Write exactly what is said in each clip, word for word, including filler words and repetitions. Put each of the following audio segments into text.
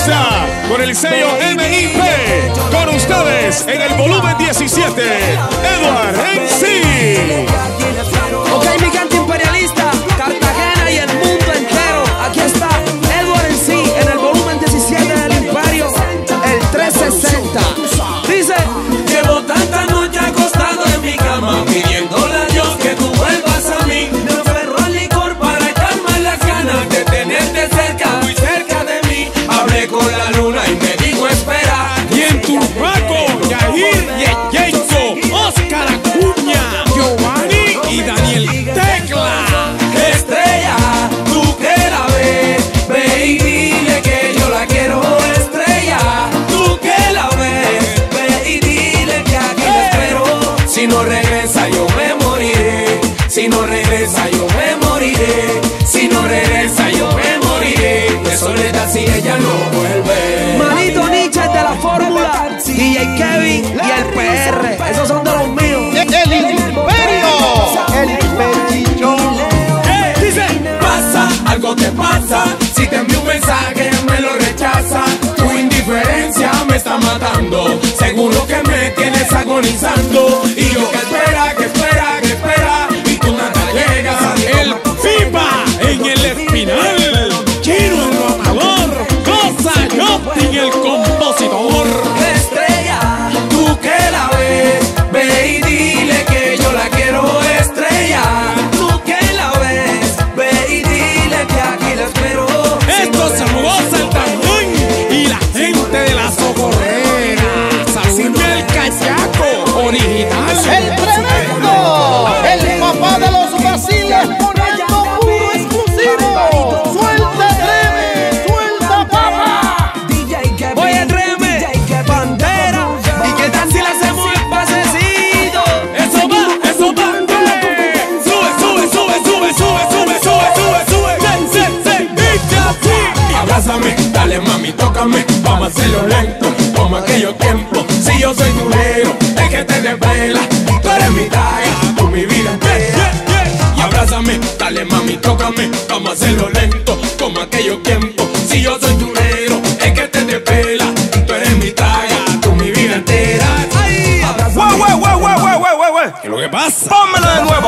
Imperialista, con el sello M I P, con ustedes en el volumen diecisiete, Edward M C. Ok, mi gente imperialista, Cartagena y el mundo entero. Aquí está Edward M C en el volumen diecisiete del Imperio, el trescientos sesenta. Dice: llevo tantas noches acostado en mi cama, pidiéndole a Dios que tú vuelvas a mí. Me aferro al licor para calmar las ganas de tenerte cerca, muy cerca de mí. Hablé con la luna y me dijo espera. Y en Turbaco, Yahir y Jacob, Oscar Acuña, Giovanni y Daniel Tecla. Estrella, tú que la ves, ve y dile que yo la quiero. Estrella, tú que la ves, ve y dile que aquí la espero. Si no regresa yo me moriré, si no regresa yo me moriré, si no regresa yo me moriré de soledad si ella no vuelve. Manito Nietzsche de la fórmula, D J Kevin y el P R, esos son de los míos. El Imperio, el Imperio. Dice, pasa, algo te pasa, si te envío un mensaje me lo rechaza. Tu indiferencia me está matando, seguro que me tienes agonizando. Y yo que espera, que espera, que espera, y tú nada llegas. El FIFA en el espinal, Chino en lo amador, Cosa Jotin el compositor. Estrella, tú que la ves, ve y dile que yo la quiero. Estrella, tú que la ves, ve y dile que aquí la espero. Esto se goza el Tañón y la gente de la Socorrera. Saludme el cachaco original. El tremendo, el papá de los vaciles, poniendo puro exclusivo. Suelta Treme, suelta papa. Oye, Treme, Pantera, ¿y qué tal si le hacemos el pasecito? Eso va, eso va. Sube, sube, sube, sube, sube, sube, sube, sube, sube. Se, se, se, dice así. Abrázame, dale mami, tócame, vamos a hacerlo lento, como aquellos tiempos. Si yo soy tu negro, el que te desvela, tú eres mi talla, tú mi vida entera. Y abrázame, dale mami, tócame, vamos a hacerlo lento, como aquellos tiempos. Si yo soy tu negro, el que te desvela, tú eres mi talla, tú mi vida entera. Ay, Guau, guau, guau, guau, guau, guau, guau, guau. ¿Qué es lo que pasa? Pónmelo de nuevo.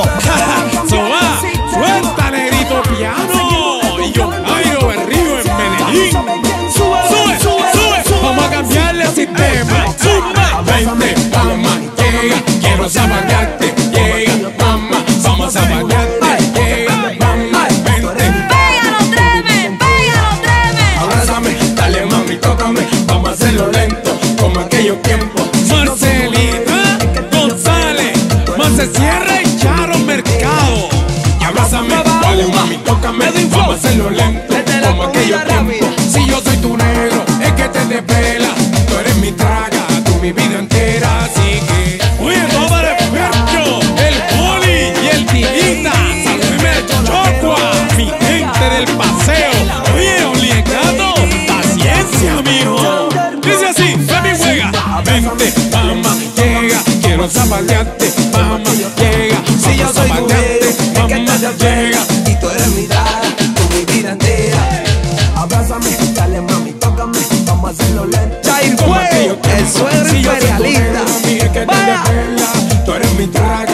Soba, suelta negrito piano. Y yo, Jairo Berrío en Medellín. Sube, sube, sube. Vamos a cambiarle el sistema. Sube. vente, mamá, llega, quiero zapatarte, llega, mamá, vamos a zapatarte, llega, mamá, vente. Pégalo, Treme, pégalo, Treme. Abrázame, dale mami, tócame, vamos a hacerlo lento, como aquellos tiempos. Marcelita González, más se cierra y Charo Mercado. Y abrázame, dale mami, tócame, vamos a hacerlo lento, como aquellos tiempos. Si yo soy tu negro, es que te desvela, tú eres mi traga, tú mi vida entera, así que... Oye, toma de percho, el Poli y el Tiguita. Saludeme el Chocua, mi gente del paseo. Oye, Oliegato, paciencia, mijo. Dice así, Femi juega. Vente, mamá, llega, quiero zapatearte, mamá, llega, si yo soy tu negro, mamá, llega, y tú eres mi traga, tú mi vida entera. Abrázame, dale mami, tócame, vamos a hacerlo lento. Jair Fuego, el suegro imperialista. Tú eres mi traga.